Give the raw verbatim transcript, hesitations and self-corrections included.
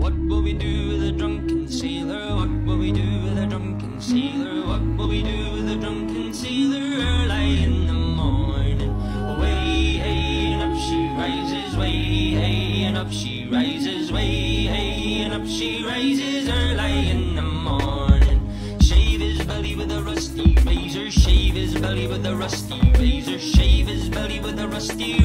What will we do with a drunken sailor? What will we do with a drunken sailor? What will we do with a drunken sailor? Early in the morning, way hey, and up she rises, way hey, and up she rises, way hey, and up she rises. Early in the morning, shave his belly with a rusty razor, shave his belly with a rusty razor, shave his belly with a rusty